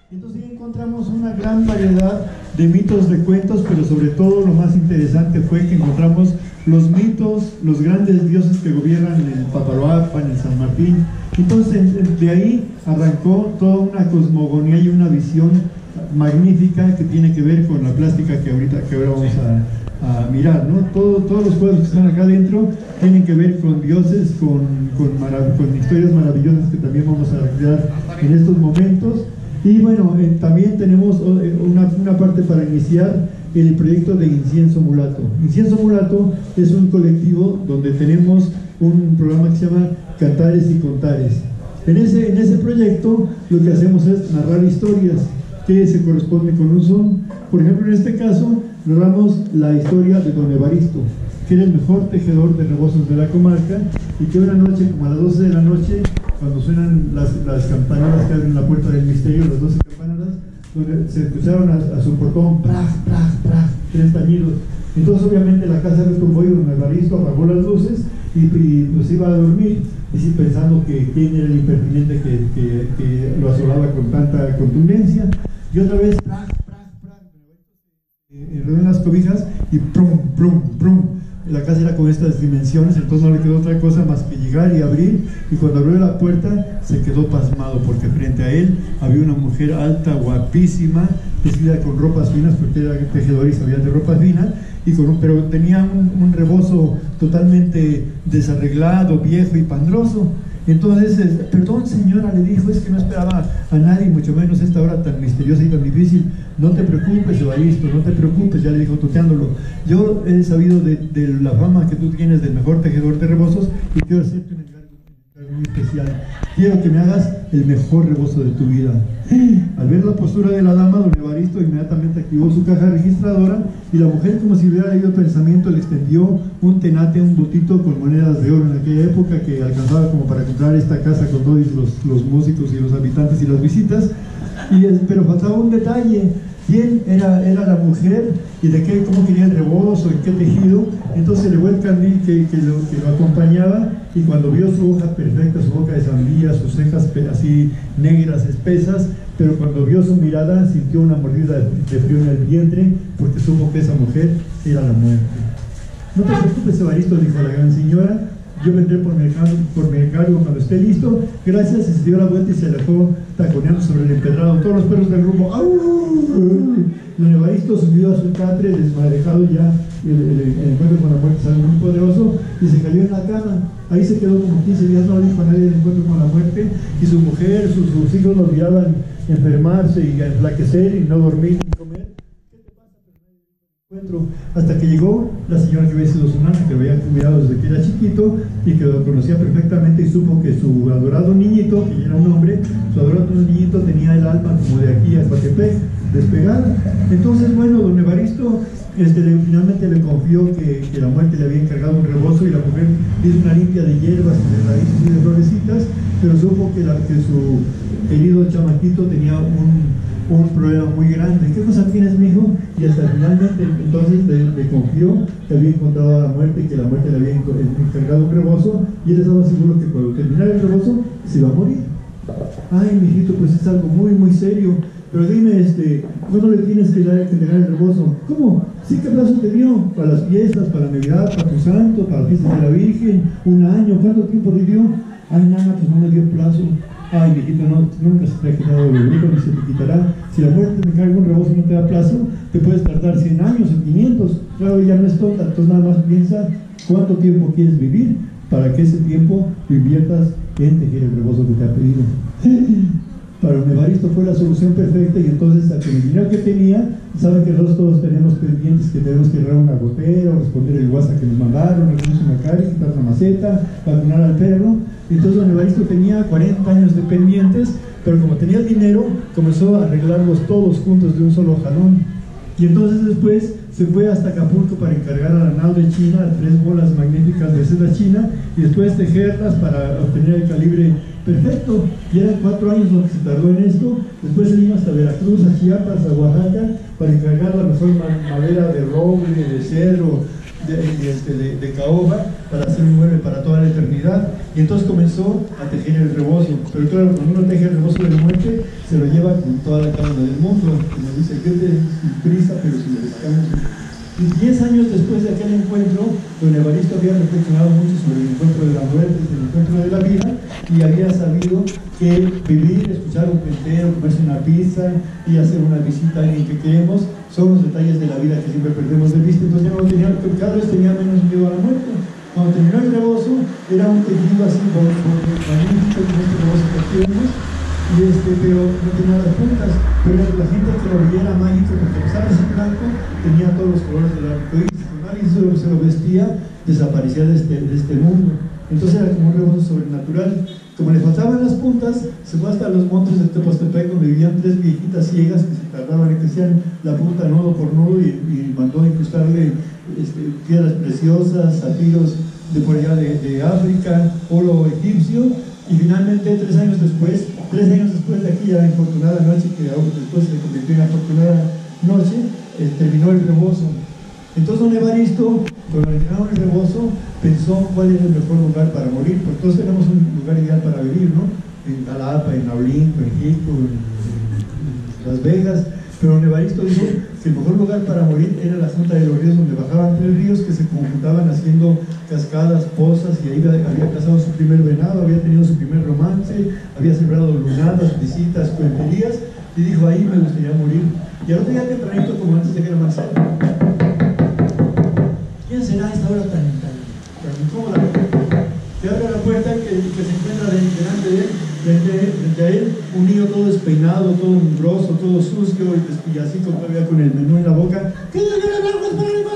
Entonces encontramos una gran variedad de mitos, de cuentos, pero sobre todo lo más interesante fue que encontramos los mitos, los grandes dioses que gobiernan en el Papaloapan, en San Martín. Entonces de ahí arrancó toda una cosmogonía y una visión magnífica que tiene que ver con la plástica que ahora vamos a mirar, ¿no? Todos los cuadros que están acá adentro tienen que ver con dioses, con historias maravillosas que también vamos a recrear en estos momentos. Y bueno, también tenemos una parte para iniciar el proyecto de Incienso Mulato. Incienso Mulato es un colectivo donde tenemos un programa que se llama Cantares y Contares. En ese proyecto lo que hacemos es narrar historias que se corresponden con un son. Por ejemplo, en este caso, narramos la historia de Don Evaristo, que era el mejor tejedor de rebozos de la comarca, y que una noche, como a las 12 de la noche, cuando suenan las campanadas que abren la puerta del misterio, las 12 campanadas, donde se escucharon a su portón, ¡praj, praj, praj!, 3 tañidos. Entonces obviamente la casa retumbó y Don Evaristo apagó las luces y pues iba a dormir, y sí, pensando que quién era el impertinente que lo asolaba con tanta contundencia. Y otra vez, ¡praj, praj, praj!, enredó en las cobijas y ¡prum, prum, prum! La casa era con estas dimensiones, entonces no le quedó otra cosa más que llegar y abrir, y cuando abrió la puerta se quedó pasmado, porque frente a él había una mujer alta, guapísima, vestida con ropas finas, porque era tejedor y sabía de ropa fina, pero tenía un rebozo totalmente desarreglado, viejo y pandroso. Entonces, perdón señora, le dijo, es que no esperaba a nadie, mucho menos esta hora tan misteriosa y tan difícil. No te preocupes, Evaristo, no te preocupes, ya le dijo tuteándolo. Yo he sabido de la fama que tú tienes del mejor tejedor de rebozos y quiero hacerte un encargo muy especial. Quiero que me hagas el mejor rebozo de tu vida. Al ver la postura de la dama, Don Evaristo inmediatamente activó su caja registradora y la mujer, como si hubiera leído el pensamiento, le extendió un tenate, un botito con monedas de oro en aquella época que alcanzaba como para comprar esta casa con todos los músicos y los habitantes y las visitas. Pero faltaba un detalle: quién era la mujer y cómo quería el rebozo, en qué tejido. Entonces elevó el candil que lo acompañaba, y cuando vio su hoja perfecta, su boca de sandía, sus cejas así negras, espesas, pero cuando vio su mirada sintió una mordida de frío en el vientre, porque supo que esa mujer era la muerte. No te preocupes, Evaristo, dijo la gran señora, yo vendré por mi encargo cuando esté listo. Gracias, y se dio la vuelta y se alejó taconeando sobre el empedrado. Todos los perros del rumbo, ¡au! Don Evaristo subió a su catre, desmadejado ya. El encuentro con la muerte es algo muy poderoso, y se cayó en la cama. Ahí se quedó como 15 días, no dijo a nadie del encuentro con la muerte, y su mujer, sus hijos lo miraban enfermarse y enflaquecer y no dormir ni comer. Hasta que llegó la señora que había sido su nana, que lo había cuidado desde que era chiquito y que lo conocía perfectamente, y supo que su adorado niñito, que ya era un hombre, su adorado niñito tenía el alma como de aquí a Coatepec, despegada. Entonces, bueno, Don Evaristo finalmente le confió que la muerte le había encargado un rebozo, y la mujer hizo una limpia de hierbas, de raíces y de florecitas, pero supo que su querido chamaquito tenía un problema muy grande. ¿Qué cosa tienes, mijo? Y hasta finalmente entonces le confió que había encontrado a la muerte y que la muerte le había encargado un rebozo, y él estaba seguro que cuando terminara el rebozo se iba a morir. Ay, mijito, pues es algo muy, muy serio. Pero dime, ¿cuándo le tienes que entregar el rebozo? ¿Cómo? ¿Sí, qué plazo te dio? ¿Para las fiestas, para Navidad, para tu santo, para las fiestas de la Virgen? ¿Un año? ¿Cuánto tiempo te dio? Ay, nada, pues no me dio plazo. Ay, mijito, nunca se te ha quitado el bruto ni se te quitará. Si la muerte te encarga un rebozo y no te da plazo, te puedes tardar 100 años o 500. Claro, ya no es tonta, entonces nada más piensa cuánto tiempo quieres vivir para que ese tiempo lo inviertas en tejer el rebozo que te ha pedido. Para Don Evaristo fue la solución perfecta, y entonces, con el dinero que tenía, saben que nosotros todos tenemos pendientes, que tenemos que arreglar una gotera, o responder el WhatsApp que nos mandaron, arreglar una calle, quitar una maceta, vacunar al perro. Entonces Don Evaristo tenía 40 años de pendientes, pero como tenía el dinero, comenzó a arreglarlos todos juntos de un solo jalón. Y entonces después se fue hasta Acapulco para encargar a la nao de China 3 bolas magníficas de seda china, y después tejerlas para obtener el calibre perfecto. Y eran 4 años lo que se tardó en esto. Después se vino hasta Veracruz, a Chiapas, a Oaxaca, para encargar la mejor madera de roble, de cedro, de caoba, para hacer un mueble para toda la eternidad. Y entonces comenzó a tejer el rebozo. Pero claro, cuando uno teje el rebozo de la muerte, se lo lleva con toda la calma del mundo. Como dice Goethe, sin prisa, pero sin descanso. Y 10 años después de aquel encuentro, don Evaristo había reflexionado mucho sobre el encuentro de la muerte, el encuentro de la vida, y había sabido que vivir, escuchar un cuentero, comerse una pizza y hacer una visita a alguien que queremos son los detalles de la vida que siempre perdemos de vista. Entonces ya no tenía, cada vez tenía menos miedo a la muerte. Cuando terminó el rebozo, era un tejido así magnífico, con este rebozo que tenemos, pero no tenía las puntas. Pero la gente que lo veía era mágico, porque a pesar de ser blanco, tenía todos los colores del arco iris. Cuando alguien se lo vestía, desaparecía de este mundo. Entonces era como un rebozo sobrenatural. Como le faltaban las puntas, se fue hasta los montes de Tepoztepec, donde vivían 3 viejitas ciegas que se tardaban en que hacían la punta nudo por nudo, y mandó a incrustarle piedras preciosas, zafiros de por allá de África, oro egipcio, y finalmente 3 años después de aquella infortunada noche, que después se convirtió en afortunada noche, terminó el rebozo. Entonces don Evaristo, cuando terminó el rebozo, pensó cuál era el mejor lugar para morir, porque todos tenemos un lugar ideal para vivir, ¿no? En Jalapa, en Aulinco, en Jico, en Las Vegas. Pero don Evaristo dijo que el mejor lugar para morir era la Junta de los Ríos, donde bajaban 3 ríos que se conjuntaban haciendo cascadas, pozas, y ahí había casado su primer venado, había tenido su primer romance, había sembrado lunadas, visitas, cuenterías, y dijo, ahí me gustaría morir. Y al otro día tempranito, como antes de que era amanecer, ¿quién será a esta hora tan incómoda? Se abre la puerta que se encuentra delante de él, frente a él, un niño todo despeinado, todo mugroso, todo sucio, y así todavía con el menú en la boca. ¿Qué dice señora Blanco?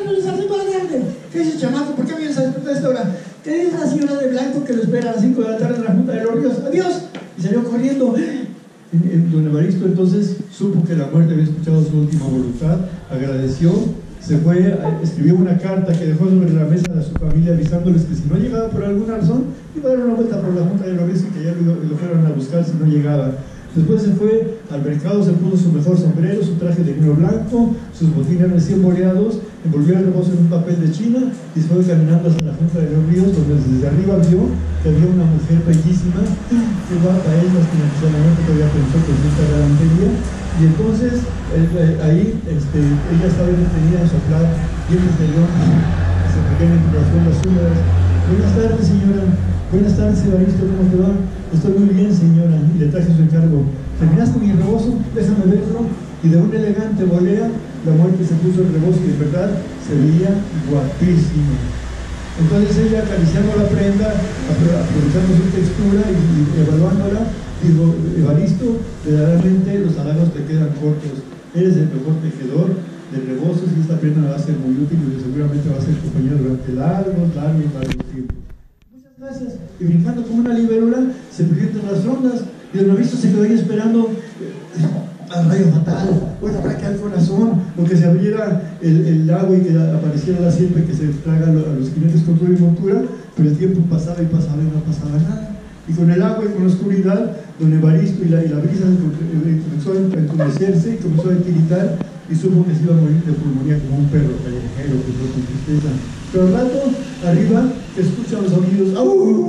¿Qué dice chamaco? ¿Por qué vienes a esta hora? ¿Qué dice la señora de Blanco que lo espera a las 5 de la tarde en la Junta de los Ríos? ¡Adiós! Y salió corriendo. Don Evaristo entonces supo que la muerte había escuchado su última voluntad, agradeció, se fue, escribió una carta que dejó sobre la mesa de su familia avisándoles que si no llegaba por alguna razón, iba a dar una vuelta por la Junta de los Ríos y que ya lo fueran a buscar si no llegaba. Después se fue al mercado, se puso su mejor sombrero, su traje de lino blanco, sus botines recién boleados, envolvió el rebozo en un papel de China y se fue caminando hasta la Junta de los Ríos, donde desde arriba vio que había una mujer bellísima, que guapa es, lástimamente todavía pensó que es esta galantería, y entonces ahí ella estaba detenida en soplar dientes de león, se pequeña en corazón las húmedas. Buenas tardes, señora. Buenas tardes, Evaristo, ¿cómo te va? Estoy muy bien, señora, y le traje su encargo. ¿Terminaste mi rebozo? Déjame verlo. Y de una elegante volea, la muerte se puso el rebozo y de verdad se veía guapísimo. Entonces ella, acariciando la prenda, aprovechando su textura y evaluándola, dijo, Evaristo, verdaderamente los halagos te quedan cortos. Eres el mejor tejedor de rebozos y esta prenda va a ser muy útil y seguramente va a ser compañía durante largos tiempos. Gracias. Y brincando como una libélula, se perdió entre las rondas y don Evaristo se quedó ahí esperando al rayo fatal, o el ataque al corazón, o que se abriera el agua y que apareciera la sierpe que se traga a los jinetes con todo y montura, pero el tiempo pasaba y pasaba y no pasaba nada. Y con el agua y con la oscuridad, don Evaristo y la brisa comenzó a entumecerse y comenzó a tiritar y supo que se iba a morir de pulmonía como un perro callejero que fue con tristeza. Pero al rato, arriba, escuchan los sonidos,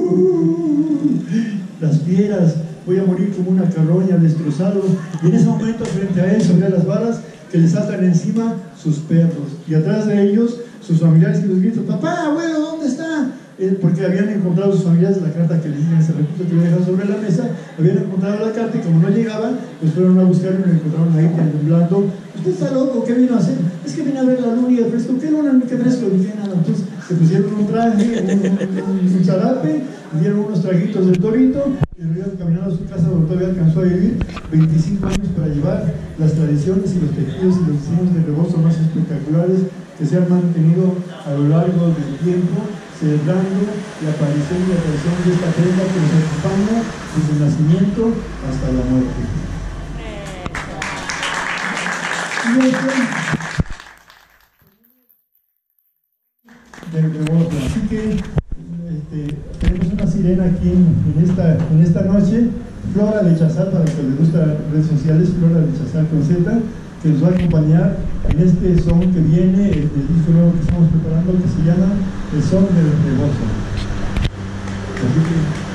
¡au! Las fieras, voy a morir como una carroña, destrozado. Y en ese momento, frente a él, sobre las varas, que le saltan encima sus perros. Y atrás de ellos, sus familiares que les gritan, papá, abuelo, ¿dónde está? Porque habían encontrado sus familiares la carta que les dije en ese repito que lo dejaron sobre la mesa, habían encontrado la carta y como no llegaban, pues fueron a buscarlo y lo encontraron ahí temblando. ¿Usted está loco? ¿Qué vino a hacer? Es que vine a ver la luna y el fresco. ¿Qué luna? ¿Qué fresco? Ni qué nada. Entonces se pusieron un traje, un zarape, le dieron unos traguitos del torito y regresaron caminando a su casa donde todavía alcanzó a vivir 25 años para llevar las tradiciones y los tejidos y los diseños de rebozo más espectaculares que se han mantenido a lo largo del tiempo, celebrando la aparición y la aparición de esta prenda que nos acompaña desde el nacimiento hasta la muerte. Así que tenemos una sirena aquí en esta noche, Flora de Chazal, para los que les gustan las redes sociales, Flora de Chazal con Z, que nos va a acompañar en este son que viene, el disco nuevo que estamos preparando, que se llama El Son del Rebozo. Así que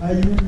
hay un